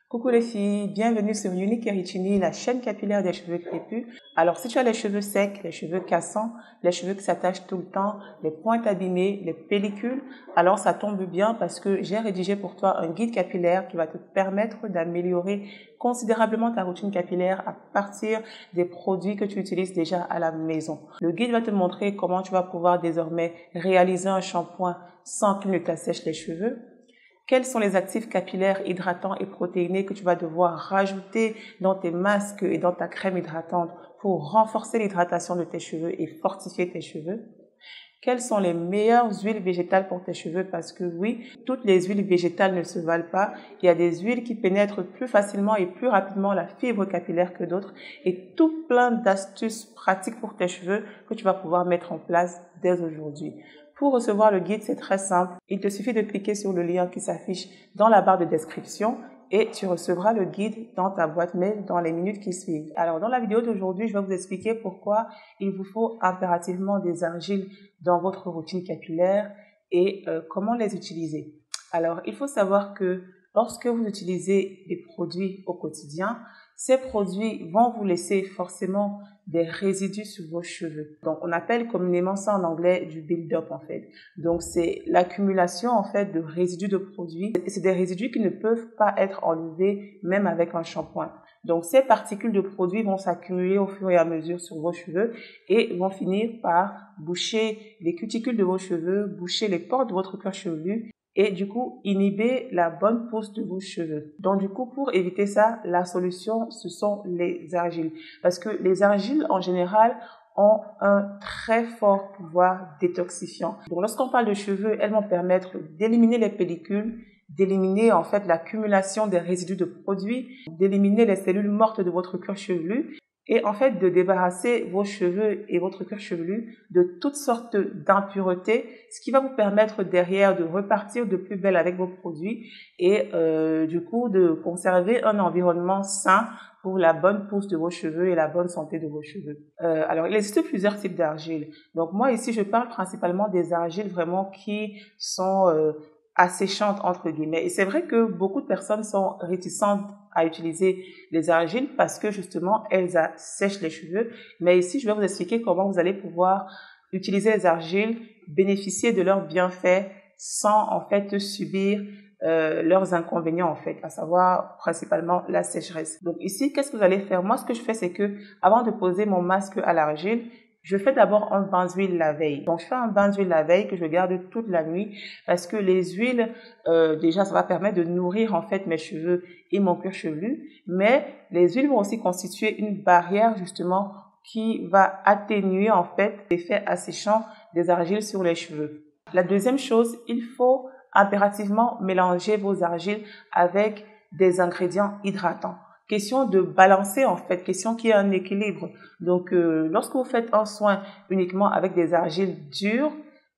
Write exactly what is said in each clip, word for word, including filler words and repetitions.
Coucou les filles, bienvenue sur Unique Eritini, la chaîne capillaire des cheveux crépus. Alors si tu as les cheveux secs, les cheveux cassants, les cheveux qui s'attachent tout le temps, les pointes abîmées, les pellicules, alors ça tombe bien parce que j'ai rédigé pour toi un guide capillaire qui va te permettre d'améliorer considérablement ta routine capillaire à partir des produits que tu utilises déjà à la maison. Le guide va te montrer comment tu vas pouvoir désormais réaliser un shampoing sans qu'il ne t'assèche les cheveux. Quels sont les actifs capillaires hydratants et protéinés que tu vas devoir rajouter dans tes masques et dans ta crème hydratante pour renforcer l'hydratation de tes cheveux et fortifier tes cheveux? Quelles sont les meilleures huiles végétales pour tes cheveux? Parce que oui, toutes les huiles végétales ne se valent pas. Il y a des huiles qui pénètrent plus facilement et plus rapidement la fibre capillaire que d'autres. Et tout plein d'astuces pratiques pour tes cheveux que tu vas pouvoir mettre en place dès aujourd'hui. Pour recevoir le guide, c'est très simple. Il te suffit de cliquer sur le lien qui s'affiche dans la barre de description et tu recevras le guide dans ta boîte mail dans les minutes qui suivent. Alors, dans la vidéo d'aujourd'hui, je vais vous expliquer pourquoi il vous faut impérativement des argiles dans votre routine capillaire et euh, comment les utiliser. Alors, il faut savoir que lorsque vous utilisez des produits au quotidien, ces produits vont vous laisser forcément des résidus sur vos cheveux. Donc, on appelle communément ça en anglais du build-up en fait. Donc, c'est l'accumulation en fait de résidus de produits. C'est des résidus qui ne peuvent pas être enlevés même avec un shampoing. Donc, ces particules de produits vont s'accumuler au fur et à mesure sur vos cheveux et vont finir par boucher les cuticules de vos cheveux, boucher les pores de votre cuir chevelu et du coup inhiber la bonne pousse de vos cheveux. Donc du coup, pour éviter ça, la solution, ce sont les argiles. Parce que les argiles, en général, ont un très fort pouvoir détoxifiant. Donc lorsqu'on parle de cheveux, elles vont permettre d'éliminer les pellicules, d'éliminer en fait l'accumulation des résidus de produits, d'éliminer les cellules mortes de votre cuir chevelu et en fait de débarrasser vos cheveux et votre cuir chevelu de toutes sortes d'impuretés, ce qui va vous permettre derrière de repartir de plus belle avec vos produits et euh, du coup de conserver un environnement sain pour la bonne pousse de vos cheveux et la bonne santé de vos cheveux. Euh, alors, il existe plusieurs types d'argiles. Donc moi ici, je parle principalement des argiles vraiment qui sont euh, asséchantes entre guillemets. Et c'est vrai que beaucoup de personnes sont réticentes à utiliser les argiles parce que justement elles assèchent les cheveux. Mais ici, je vais vous expliquer comment vous allez pouvoir utiliser les argiles, bénéficier de leurs bienfaits sans en fait subir euh, leurs inconvénients en fait, à savoir principalement la sécheresse. Donc ici, qu'est-ce que vous allez faire? Moi, ce que je fais, c'est que avant de poser mon masque à l'argile, je fais d'abord un bain d'huile la veille. Donc, je fais un bain d'huile la veille que je garde toute la nuit parce que les huiles, euh, déjà, ça va permettre de nourrir en fait mes cheveux et mon cuir chevelu. Mais les huiles vont aussi constituer une barrière justement qui va atténuer en fait l'effet asséchant des argiles sur les cheveux. La deuxième chose, il faut impérativement mélanger vos argiles avec des ingrédients hydratants. Question de balancer en fait, question qu'il y ait un équilibre. Donc, euh, lorsque vous faites un soin uniquement avec des argiles dures,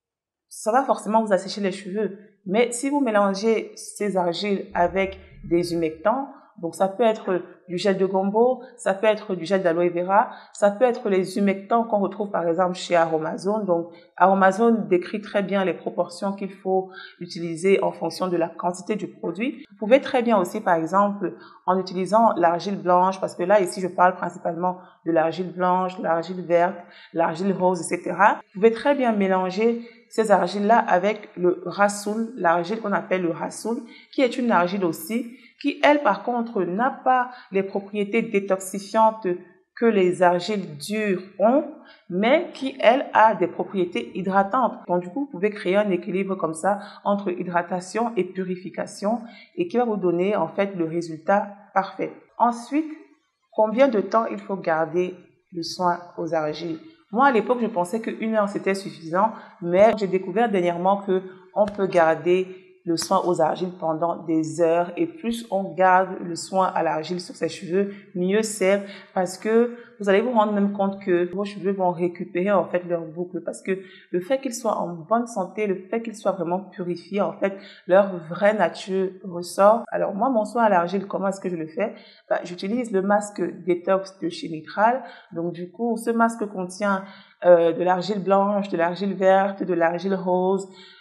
ça va forcément vous assécher les cheveux. Mais si vous mélangez ces argiles avec des humectants, donc ça peut être du gel de gombo, ça peut être du gel d'aloe vera, ça peut être les humectants qu'on retrouve par exemple chez Aromazone. Donc Aromazone décrit très bien les proportions qu'il faut utiliser en fonction de la quantité du produit. Vous pouvez très bien aussi par exemple en utilisant l'argile blanche, parce que là ici je parle principalement de l'argile blanche, l'argile verte, l'argile rose, et cetera. Vous pouvez très bien mélanger ces argiles-là avec le rassoul, l'argile qu'on appelle le rassoul, qui est une argile aussi, qui, elle, par contre, n'a pas les propriétés détoxifiantes que les argiles dures ont, mais qui, elle, a des propriétés hydratantes. Donc, du coup, vous pouvez créer un équilibre comme ça entre hydratation et purification et qui va vous donner, en fait, le résultat parfait. Ensuite, combien de temps il faut garder le soin aux argiles? Moi, à l'époque, je pensais qu'une heure, c'était suffisant, mais j'ai découvert dernièrement que on peut garder le soin aux argiles pendant des heures et plus on garde le soin à l'argile sur ses cheveux, mieux c'est parce que vous allez vous rendre même compte que vos cheveux vont récupérer en fait leur boucle parce que le fait qu'ils soient en bonne santé, le fait qu'ils soient vraiment purifiés, en fait, leur vraie nature ressort. Alors moi, mon soin à l'argile, comment est-ce que je le fais? Bah, j'utilise le masque détox de chez Mitral. Donc du coup, ce masque contient euh, de l'argile blanche, de l'argile verte, de l'argile rose,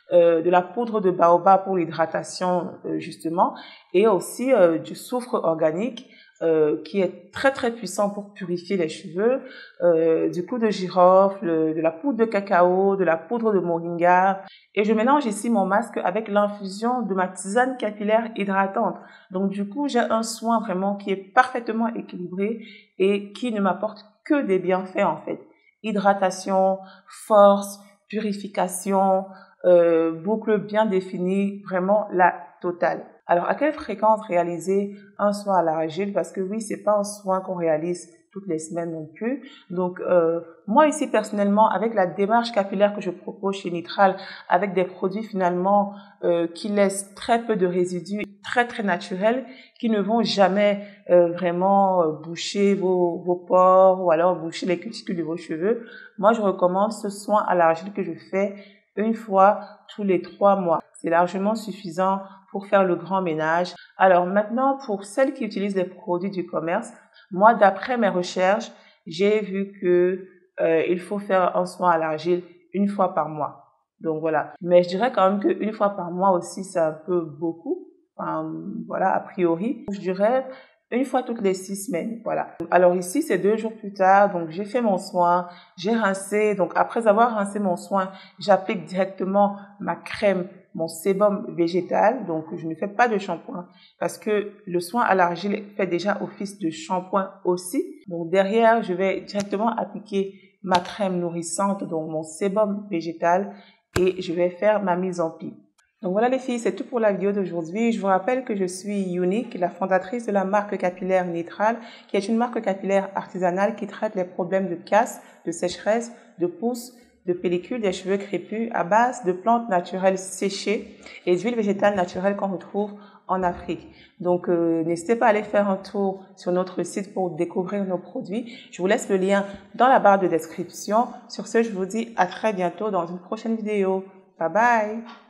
euh, de la poudre de baobab pour l'hydratation euh, justement, et aussi euh, du soufre organique euh, qui est très très puissant pour purifier les cheveux, euh, du clou de girofle, de la poudre de cacao, de la poudre de moringa, et je mélange ici mon masque avec l'infusion de ma tisane capillaire hydratante. Donc du coup, j'ai un soin vraiment qui est parfaitement équilibré et qui ne m'apporte que des bienfaits en fait. Hydratation, force, purification, euh, boucle bien définie, vraiment la totale. Alors, à quelle fréquence réaliser un soin à l'argile? Parce que oui, c'est pas un soin qu'on réalise toutes les semaines non plus. Donc, euh, moi ici, personnellement, avec la démarche capillaire que je propose chez Nitral, avec des produits finalement euh, qui laissent très peu de résidus, très très naturels, qui ne vont jamais euh, vraiment euh, boucher vos, vos pores ou alors boucher les cuticules de vos cheveux, moi, je recommande ce soin à l'argile que je fais une fois tous les trois mois. C'est largement suffisant pour faire le grand ménage. Alors maintenant, pour celles qui utilisent les produits du commerce, moi, d'après mes recherches, j'ai vu que euh, il faut faire un soin à l'argile une fois par mois. Donc voilà. Mais je dirais quand même qu'une fois par mois aussi, c'est un peu beaucoup. Enfin, voilà, a priori. Je dirais une fois toutes les six semaines, voilà. Alors ici, c'est deux jours plus tard, donc j'ai fait mon soin, j'ai rincé. Donc après avoir rincé mon soin, j'applique directement ma crème, mon sébum végétal. Donc je ne fais pas de shampoing parce que le soin à l'argile fait déjà office de shampoing aussi. Donc derrière, je vais directement appliquer ma crème nourrissante, donc mon sébum végétal, et je vais faire ma mise en pli. Donc voilà les filles, c'est tout pour la vidéo d'aujourd'hui. Je vous rappelle que je suis Unique, la fondatrice de la marque capillaire Nitral, qui est une marque capillaire artisanale qui traite les problèmes de casse, de sécheresse, de pousse, de pellicule des cheveux crépus à base de plantes naturelles séchées et d'huiles végétales naturelles qu'on retrouve en Afrique. Donc euh, n'hésitez pas à aller faire un tour sur notre site pour découvrir nos produits. Je vous laisse le lien dans la barre de description. Sur ce, je vous dis à très bientôt dans une prochaine vidéo. Bye bye!